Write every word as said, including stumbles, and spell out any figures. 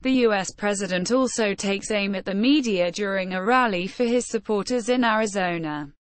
The U S president also takes aim at the media during a rally for his supporters in Arizona.